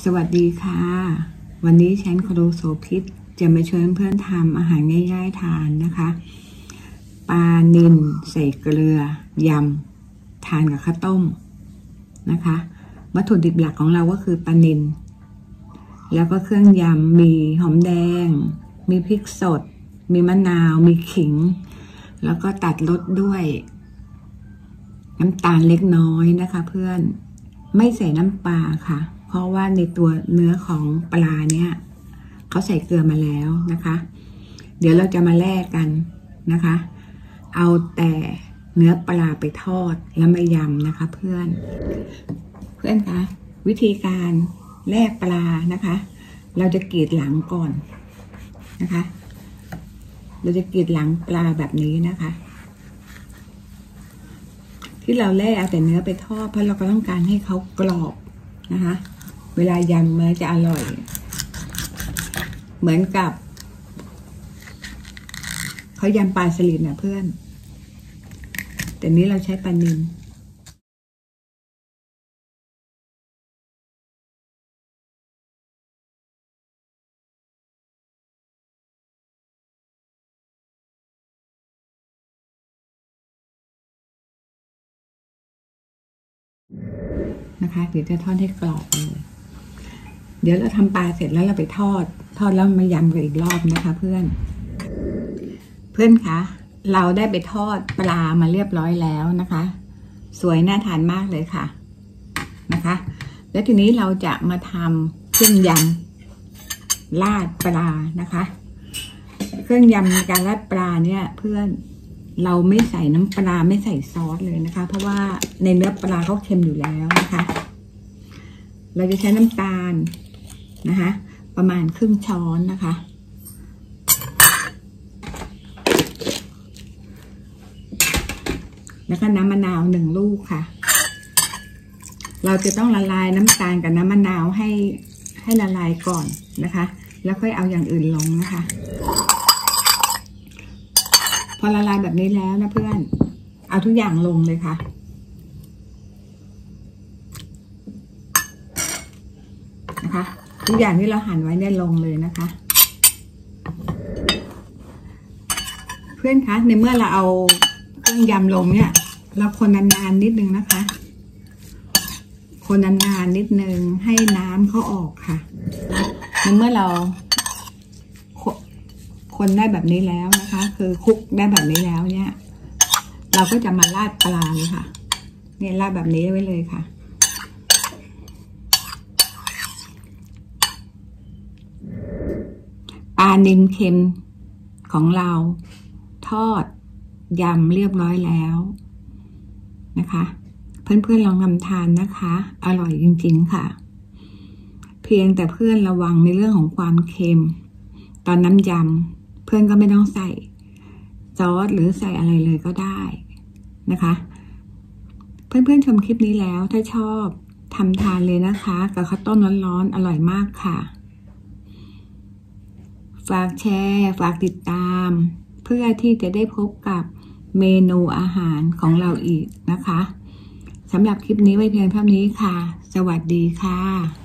สวัสดีค่ะวันนี้ฉันครูโสภิตจะมาชวนเพื่อนทำอาหารง่ายๆทานนะคะปลานิลใส่เกลือยำทานกับข้าวต้มนะคะวัตถุดิบหลักของเราก็คือปลานิลแล้วก็เครื่องยำมีหอมแดงมีพริกสดมีมะนาวมีขิงแล้วก็ตัดรสด้วยน้ำตาลเล็กน้อยนะคะเพื่อนไม่ใส่น้ำปลาค่ะเพราะว่าในตัวเนื้อของปลาเนี่ยเขาใส่เกลือมาแล้วนะคะเดี๋ยวเราจะมาแลกกันนะคะเอาแต่เนื้อปลาไปทอดแล้วมายำนะคะเพื่อนคะวิธีการแลกปลานะคะเราจะกรีดหลังก่อนนะคะเราจะกรีดหลังปลาแบบนี้นะคะที่เราแลกเอาแต่เนื้อไปทอดเพราะเราก็ต้องการให้เขากรอบนะคะเวลายำมันจะอร่อยเหมือนกับเขายำปลาสลิดนะเพื่อนแต่นี้เราใช้ปลานิลนะคะเดี๋ยวจะทอดให้กรอบเลยเดี๋ยวเราทำปลาเสร็จแล้วเราไปทอดแล้วมายำกันอีกรอบนะคะเพื่อนคะเราได้ไปทอดปลามาเรียบร้อยแล้วนะคะสวยน่าทานมากเลยค่ะนะคะแล้วทีนี้เราจะมาทำเครื่องยำราดปลานะคะเครื่องยำการราดปลาเนี่ยเพื่อนเราไม่ใส่น้ำปลาไม่ใส่ซอสเลยนะคะเพราะว่าในเนื้อปลาเขาเค็มอยู่แล้วนะคะเราจะใช้น้ำตาลนะคะประมาณครึ่งช้อนนะคะแล้วก็น้ำมะนาว1 ลูกค่ะเราจะต้องละลายน้ำตาลกับน้ำมะนาวให้ละลายก่อนนะคะแล้วค่อยเอาอย่างอื่นลงนะคะพอละลายแบบนี้แล้วนะเพื่อนเอาทุกอย่างลงเลยค่ะนะคะทุกอย่างที่เราหั่นไว้เนี่ยลงเลยนะคะเพื่อนคะในเมื่อเราเอาเครื่องยำลงเนี่ยเราคนนานๆนิดนึงนะคะคนนานๆนิดนึงให้น้ำเขาออกค่ะในเมื่อเราคนได้แบบนี้แล้วนะคะคือคลุกได้แบบนี้แล้วเนี่ยเราก็จะมาราดปลาเลยค่ะเนี่ยราดแบบนี้ไว้เลยค่ะปลานิลเค็มของเราทอดยำเรียบร้อยแล้วนะคะเพื่อนๆลองทำทานนะคะอร่อยจริงๆค่ะเพียงแต่เพื่อนระวังในเรื่องของความเค็มตอนน้ำยำเพื่อนก็ไม่ต้องใส่ซอสหรือใส่อะไรเลยก็ได้นะคะเพื่อนๆชมคลิปนี้แล้วถ้าชอบทำทานเลยนะคะกับข้าวต้มร้อนๆอร่อยมากค่ะฝากแชร์ฝากติดตามเพื่อที่จะได้พบกับเมนูอาหารของเราอีกนะคะสำหรับคลิปนี้ไว้เพียงเท่านี้ค่ะสวัสดีค่ะ